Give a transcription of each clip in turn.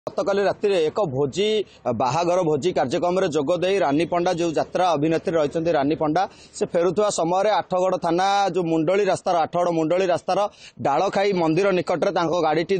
गतकाली राति एक भोजी बाहागर भोजी कार्यक्रम में जोगद रानी पंडा जो यात्रा अभिनेत्री रही रानी पंडा से फेरुवा समय आठगड़ थाना जो मुंडली रास्तार आठगड़ मुंडली रास्तार डालखाई मंदिर निकट में गाड़ी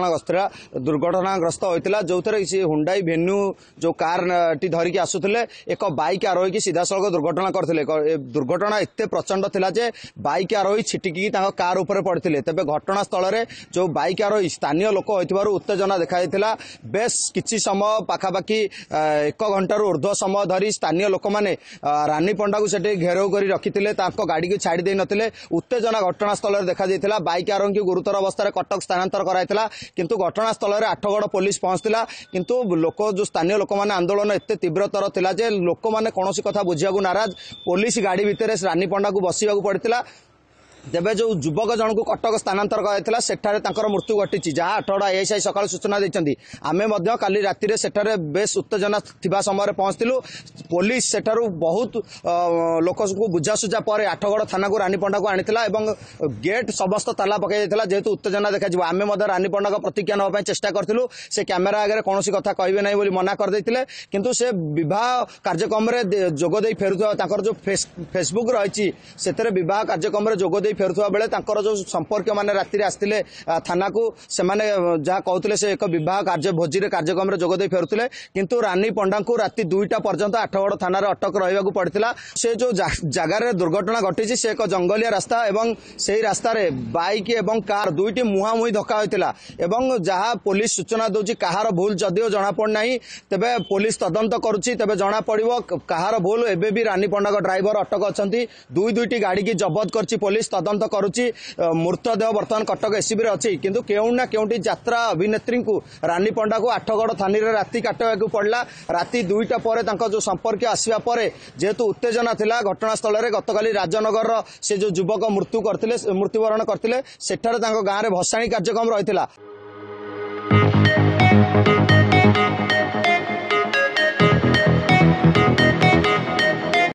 दुर्घटनाग्रस्त होता जो थे हुंडाई भेन्यू जो कार टी धरिकी आसुले एक बाइक आरोही सीधा सड़क दुर्घटना करते दुर्घटना एत प्रचंड थिला जे बाइक आरोही छिटिकी कार उपर पड़ते तेज घटनास्थल में जो बाइक आरोही स्थानीय लोक होइथिबारु उत्तेजना देखा बेस किछि समय पाखापाखि 1 घंटार ऊर्ध्व समय धरी स्थानीय लोक मैंने रानी पंडा को सेठी घेराव कर रखिते गाड़ी को छाड़ी नथिले उत्तेजना घटनास्थल में देखा बाइक आरोही गुरुतर अवस्था कटक स्थानांतर कराइला किंतु घटनास्थल में आठगड़ पुलिस पहुंचला किंतु लोक जो स्थानीय लोक मैंने आंदोलन एत तीव्रतर थिला जे लोक मैंने कौन कथा बुझा नाराज पुलिस गाड़ी भितर रानी पंडा को बसवाक पड़ता तेज जो युवक जन को कटक स्थानांतर कराइला सेठारे तांकर मृत्यु घटी जहाँ आठगड़ एएसआई सकाल सूचना देते आमे मध्य काली राति सेठारे बेस उत्तेजना थिबा समय पहुंचलु पुलिस सेठारु बहुत लोक को बुझासुझा पर आठगड़ थाना को रानी पंडा को आनीला एवं गेट समस्त ताला पकई जेहेतु उत्तेजना देखा आमे मध्य रानी पंडा को प्रतिज्ञा नापी चेष्टा करूँ से कैमेरा आगे कौन कथा कहे ना बोली मना करदे किंतु से विवाह कार्यक्रम में जोगदे फेरुवा जो फेसबुक रही से विवाह कार्यक्रम में जोगदे फेरुवा बेले जो संपर्क मैंने राति आसते थाना को सेमाने जहाँ कहते से एक विवाह भोजी कार्यक्रम में जोगदे फेरुले किंतु रानी पंडा को राति 2टा पर्यंत आठगड़ थाना अटक रहा पड़ता से जो जगार दुर्घटना घटी से एक जंगलिया रास्ता एवं से रास्ता बाइक एवं कार दुईटी मुहांमुही धक्का होता एवं जहाँ पुलिस सूचना दूसरी कहार भूल जदिव जना पड़ना तेबे पुलिस तदंत करुच्ची तेबे जना पड़ो कहार भूल एबे भी रानी पंडा ड्राइवर अटक अच्छा दुईटी गाड़ी की जबत कर पुलिस तदंत करुच्ची मृतदेह बर्तमान कटक एससीबी अच्छी किंतु केउना केउटी यात्रा अभिनेत्री को रानी पंडा को आठगड़ थानी राति काटवाक पड़ला राति 2टा पर जो संपर्क आसवा पर जेहेतु उत्तेजना थिला घटनास्थल में गतकाली राजनगर से जो युवक मृत्युवरण करते सेठारे गाँव में भसाणी कार्यक्रम रही